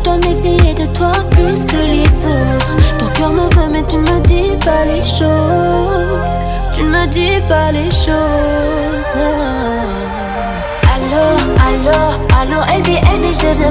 dois méfier de toi plus que les autres. Ton cœur me veut mais tu ne me dis pas les choses. Tu ne me dis pas les choses, non. Allô, allô, allô, LB, je deviens